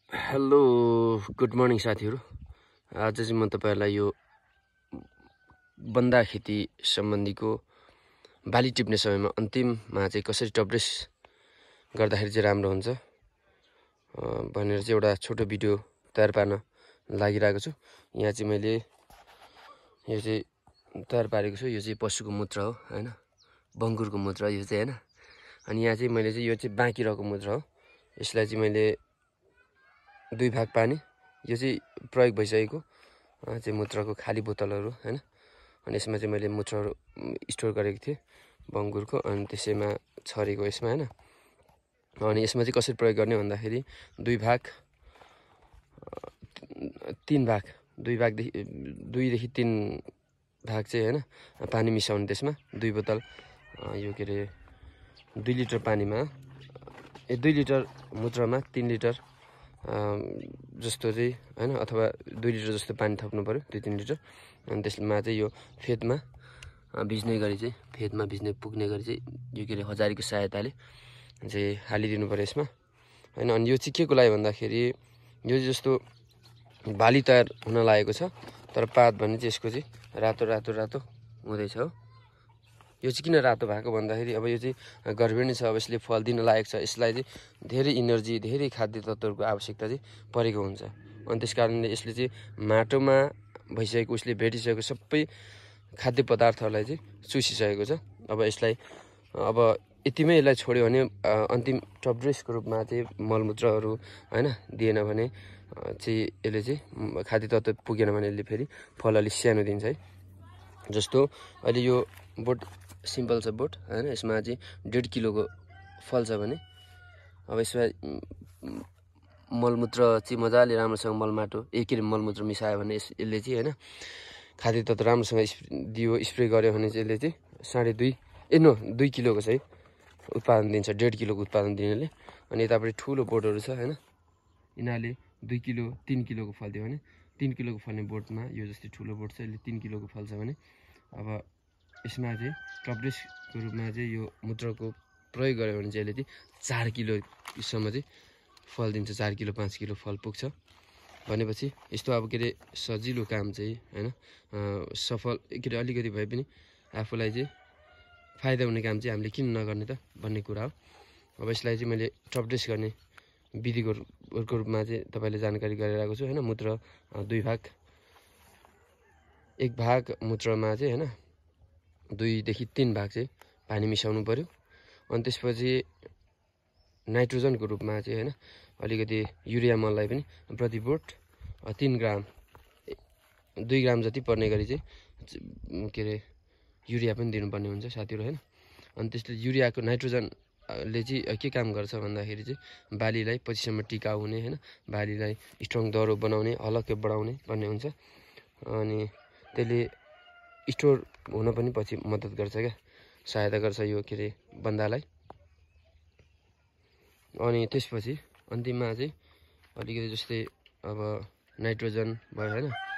Hello good morning साथीहरु। आज चाहिँ म तपाईहरुलाई यो बन्दा खेती सम्बन्धीको बाली टिप्ने समयमा अन्तिममा चाहिँ कसरी टपड्रेस गर्दाखेरि चाहिँ राम्रो हुन्छ भनेर चाहिँ एउटा छोटो भिडियो तयार पार्न लागिरहेको छु। यहाँ चाहिँ मैले यो चाहिँ तयार पारेको छु। यो चाहिँ पशुको मूत्र हो हैन, बङ्गुरको मूत्र यो चाहिँ हैन। अनि यहाँ चाहिँ मैले चाहिँ यो चाहिँ बाँकी रहेको मूत्र हो। यसलाई चाहिँ मैले 2 भाग पानी, यो चाहिँ प्रयोग भइसकेको चाहिँ मूत्रको खाली बोतलहरु हैन। अनि यसमा चाहिँ मैले मूत्रहरु स्टोर गरेको थिएँ बङ्गुरको, अनि त्यसैमा छरेको यसमा हैन। अनि यसमा चाहिँ कसरी प्रयोग गर्ने भन्दाखेरि 2 भाग 3 भाग 2 देखि 3 भाग चाहिँ हैन पानी मिसाउने, त्यसमा 2 बोतल यो के रे 2 लिटर पानीमा 2 लिटर मूत्रमा 3 लिटर जस्तो चाहिँ हैन, अथवा 2 लिटर जस्तो पानी थप्नु पर्यो, 2-3 लिटर। अनि त्यसमा चाहिँ यो फेदमा भिज्ने गरी चाहिँ फेदमा भिज्ने पुग्ने गरी चाहिँ यो के रे हजारीको सहायताले चाहिँ हालिदिनु पर्यो यसमा हैन। अनि यो चाहिँ के को लागि भन्दाखेरि यो जस्तो बाली तयार हुन लागेको छ, तर पात भने चाहिँ यसको चाहिँ रातो रातो रातो हुँदैछ हो। यो चाहिँ किन रातो भएको भन्दाखेरि अब यो चाहिँ गर्भिणी छ, अब यसले फल दिन लागेको छ, यसलाई चाहिँ धेरै एनर्जी धेरै खाद्य तत्त्वहरूको आवश्यकता चाहिँ परेको हुन्छ। अनि त्यसकारणले यसले चाहिँ माटोमा भइसकेको उसले भेटिसकेको सबै खाद्य पदार्थहरूलाई चाहिँ चुसिसकेको छ। अब यसलाई अब यतिमै यसलाई छोड्यो भने अन्तिम टपड्रेसको रूपमा चाहिँ मलमूत्रहरू हैन दिएन भने चाहिँ यसले चाहिँ खाद्य तत्त्व पुगेन भने यसले फेरि फल अलि सानो दिन्छ है। जस्तो अहिले यो बोट सिम्पल छ बोट हैन, यसमा चाहिँ 1.5 किलोको फल छ भने अब यसमा मलमूत्र चाहिँ मजाले राम्रोसँग मलमाटो मलमूत्र मिसायो भने यसले चाहिँ हैन खाद्य तत्त्व राम्रोसँग दियो, स्प्रे गर्यो भने चाहिँ यसले चाहिँ 2 किलोको चाहिँ उत्पादन दिन्छ, 1.5 किलोको उत्पादन दिनेले। अनि यतापट्टि ठुलो बोटहरू छ हैन, यिनीहरूले 2 किलो 3 किलोको फल दियो भने 3 किलोको फल्ने बोटमा यो जस्तै ठुलो बोट छ, यसले 3 किलोको फल्छ भने अब यसमा चाहिँ टपड्रेसको रूपमा चाहिँ यो मूत्रको प्रयोग गर्यो भने चाहिँ यसले चाहिँ 4 किलोसम्म चाहिँ फल दिन्छ, 4 किलो 5 किलो फल पुग्छ भनेपछि यस्तो अब के रे सजिलो काम चाहिँ हैन सफल के रे अलिकति भए पनि आफूलाई चाहिँ फाइदा हुने काम चाहिँ हामीले किन नगर्ने त भन्ने कुरा हो। अब यसलाई चाहिँ मैले टपड्रेस गर्ने विधिको रूपमा चाहिँ तपाईले जानकारी गराइरहेको छु हैन। मूत्र 2 भाग, 1 भाग मूत्रमा चाहिँ हैन 2 देखि 3 भाग चाहिँ पानी मिसाउनु पर्यो। अनि त्यसपछि नाइट्रोजनको रूपमा चाहिँ हैन अलिकति युरिया मललाई पनि प्रति बोट 3 ग्राम 2 ग्राम जति पर्ने गरी चाहिँ के रे युरिया पनि दिनुपर्ने हुन्छ साथीहरु हैन। अनि त्यसले युरियाको नाइट्रोजनले चाहिँ के काम गर्छ भन्दाखेरि चाहिँ बालीलाई पछिसम्म टिकाउ हुने हैन, बालीलाई स्ट्रङ दह्रो बनाउने, हलके बढाउने भन्ने हुन्छ। अनि त्यसले स्टोर हुन पनि पछि मद्दत गर्छ क्या, सहायता गर्छ यो के रे बन्दालाई। अनि त्यसपछि अन्तिममा चाहिँ अलिकति जस्तै अब नाइट्रोजन भयो हैन,